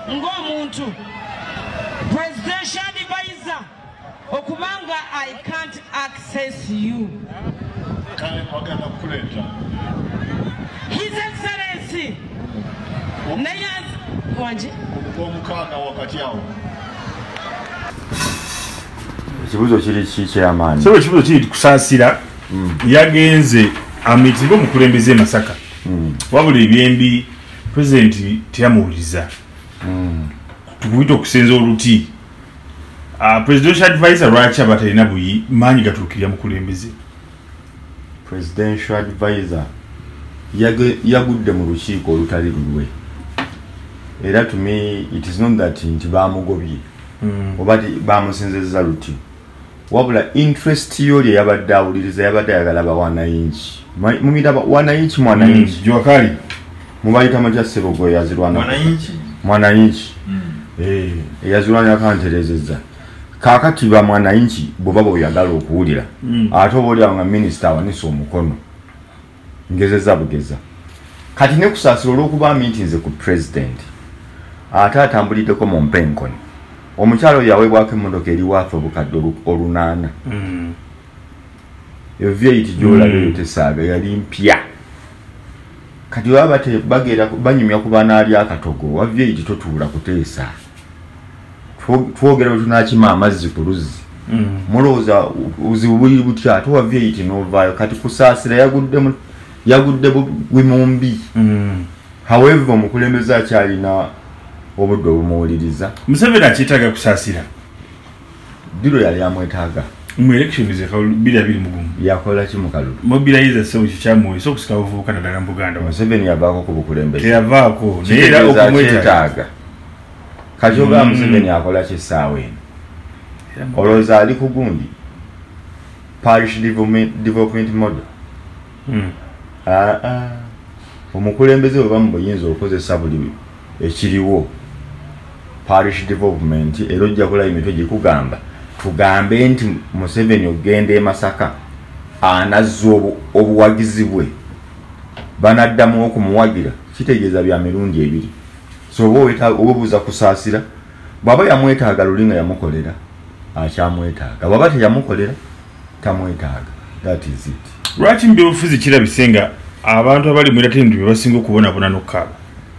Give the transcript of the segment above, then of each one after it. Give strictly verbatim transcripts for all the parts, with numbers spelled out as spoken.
ng'omuntu presidential advisor okubanga I can't access you. His Excellency Nayaz wanje omukana wakati awo kibuzo kiri ki amani so kibuzo kiri Kusasira yagenze amitigo mukulembeze Masaka wabula ebyembi president teyamuwuliza tukuita okusenza oluti presidential advisor lwaki abatalina buyi maanyi gatuukirira mukulembeze presidential advisor yagudde mu lukiiko olutali lulwe era to me it is not that nti bamugobye oba bamusinzezza luti wabula interest yo lye yabadde awuliriza yabadde ayagala ba wananchi mumuyita wananchi mwananchi jwakali mubayita maja Sebogo yazirwana wananchi mwananchi eh yazirwana yakanterezeza kakati ba mwananchi bo babo oyagala okuwulira ate oboli nga minister wanisa omukono ngezeza bugeza kati ne Kusasira olwokuba meetings ku president ate atambulideko mu mpenkoni omukyalo yaweebwako emmotoka eri waafa obukadde olunaana yo vyeti gyolabye yotesaaga yali mpya kati baba bagera banyumya ku bana ali akatogo wa vyeti totuula kuteesa twogera tunakima amazzi ku luzzi mulowooza uzibuli butya ate wa vyeti novaayo kati Kusasira yagudde yagudde bwimumbi however omukulembeze akyalina obudde obumuwuliriza Museveni akiyetaaga Kusasira biro yali amwetaaga mu election ze bila bili mugumu yakola ki mukalu mobilize so kyamu so kusika uvuka na daga Buganda Museveni yabako ku bukulembeze yavako neera okumwetaaga kajoga Museveni akola ki sawe oloza ali kugundi parish development development model mm ah ah omukulembeze oba mboyinza okozesa buli ekiriwo parish development erojja kola imitwe gikugamba tugambe nti Museveni ogende e Masaka anazzo obuwagizi bwe banaddamu okumuwagira kitegeeza bya mirundi ebiri so bo weta obubuza Kusasira baba yamwetaaga lulinga yamukolera akyamwetaaga baba teyamukolera tamwetaaga that is it lwaki mbyofuzi kirabisenga abantu abali mu latendo basinga kubona bona nokaba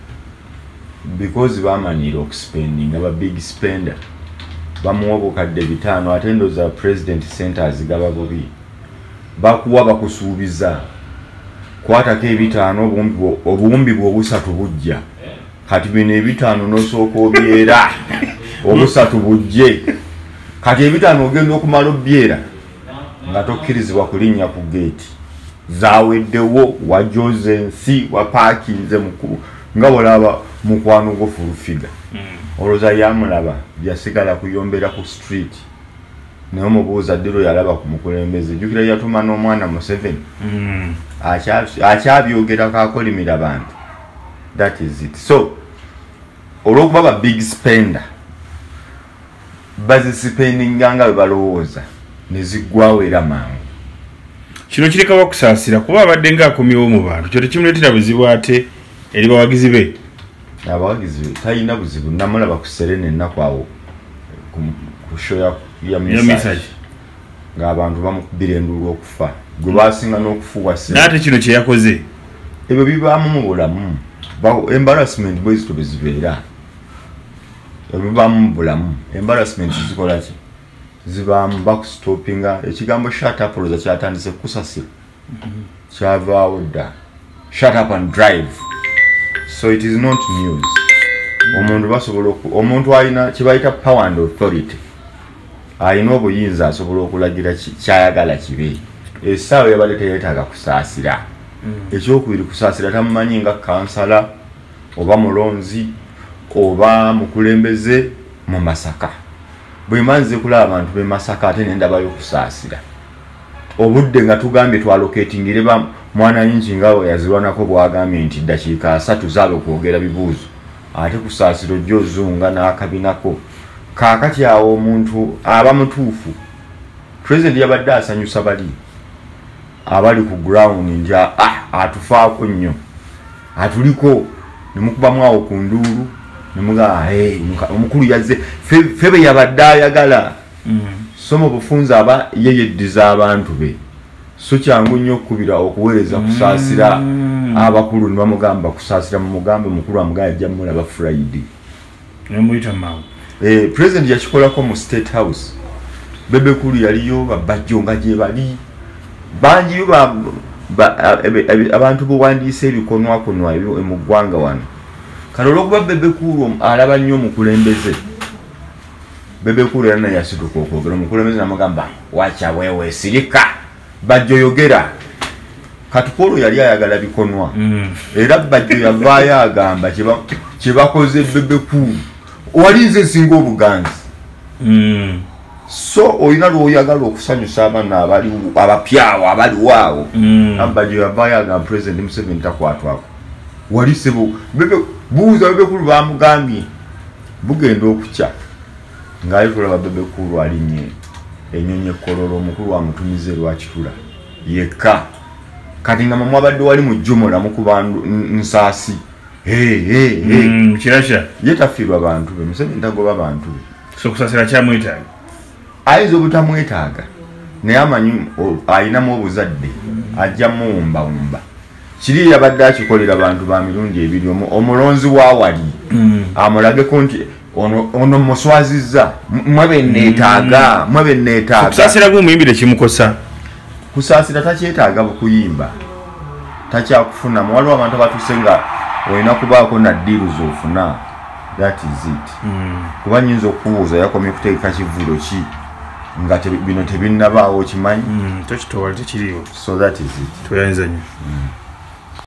because bamanyira okuspending aba big spender bamuwa bukadde bitano atendo za president centers gaba bobi bakuwa bakusuubiza kwatako ebitaano obumbi obumbi bw'obusatu bujja kati bino ebitaano nosooka obyera obusatu bujje kati ebitaano ogenda okumala obyera nga tokkirizibwa kulinnya ku gate zaweddewo wajoze ensi wapaakinze mukulu nga bolaba mukwano go fulufiga oloza yamulaba yasigala kuyombera ku street naye omubuuza ddiro yalaba ku mukulembeze jjukira yatuma n'omwana Museveni akyabyogera kakolimira bantu that is it so olwokuba ba big spender bazisipendinga nga bwe balowooza ne ziggwawo era mangu kino kireka Kusasira kuba abadde ng'akomyewo mu bantu kyo tekimuleetera buzibu ate eri bawagizi be abawagizi be talina buzibu namulaba ku Serena ennaku awo ku show ya message ng'abantu bamukubira enduulu okufa gwe basinga n'okufuuwa n'ate kino kye yakoze ebyo bibaamu mu bulamu embarrassment bwe zito bwe zibeera ebibaamu mu bulamu embarrassment zikola ki zibaamu bakusitopinga ekigambo shut up olowooza kyatandise Kusasira kyavaawo dda shut up and drive so it is not news omuntu basobola omuntu alina kibayita power and authority alina obuyinza asobola okulagira kyayagala kibe essaawa yabadde teyeetaaga Kusasira ekyokubiri Kusasira tamumanyi nga kansala oba mulonzi oba mukulembeze mu Masaka bwe manze kulaba abantu be Masaka ate nendabayo Kusasira obudde nga tugambye twalocatingire ba mwana nyingi ngawo yazirwanako bwagambye nti dakiika asatu zabe okwogera bibuuzo ate Kusasira ojjozunga n'akabinako kaakati awo omuntu aba mutuufu president yabadde asanyusa bali abali ku ground nti ah atufaako nnyo atuliko nemukubamu awo ku nduulu nemuga hey omukulu yazze febe yabadde ayagala so mu bufunza aba yeyeddiza abantu be so kyangu nnyo okubira okuweereza Kusasira abakulu ne bamugamba Kusasira mu mugambe mukulu amugaa ajja mulaba Friday nemuyita mawu eh president yakikolako mu State House bebe kulu yaliyo babajjo nga gye bali bangi ba abantu bo wandiise ebikonwa konwa ebyo mu ggwanga wano kalolo kuba bebe kulu alaba nnyo mukulembeze bebe kulu yana yasituka okwogera omukulembeze namugamba wacha wewe sirika bajjo yogera Katupolo yali ayagala bikonwa era bajjo yavaayo agamba kyebakoze bebe kulu walinze singa obuganzi so oyina lwoyagala okusanyusa abaana abali abapyawo abali waawo abajjo yavaayo agamba president Museveni takwatwako wali sebo bebe buuza bebe kulu bamugambye bugenda okukya ngaayo tulaba bebe kulu alinye enyonyi ekkololo omukulu wa mutumize Lwakitula yekka kati nga mwabadde wali mu jjumula mukuba nsaasi hey hey hey kirasha yetafiirwa abantu be Museveni tagoba abantu be so Kusasira kyamwetaaga ayinza obutamwetaaga naye amanyi ayinamu obuzadde ajja muwumbawumba kiri yabadde akikolera abantu ba mirundi ebiri omulonzi wa wali amulageko nti ono muswaziza mwabe neetaaga mwabe neetaaga Kusasira gumuyimbire kimukosa Kusasira takyetaaga bukuyimba takyakufuna waliwo abantu abatuse nga olina kubaako na deals ofuna that is it kuba nyinza okubuuza yakomye kuteeka kivulo ki nga bino tebinnabaawo kimanyi tekitowali tekiriwo so that is it toyanza nnyo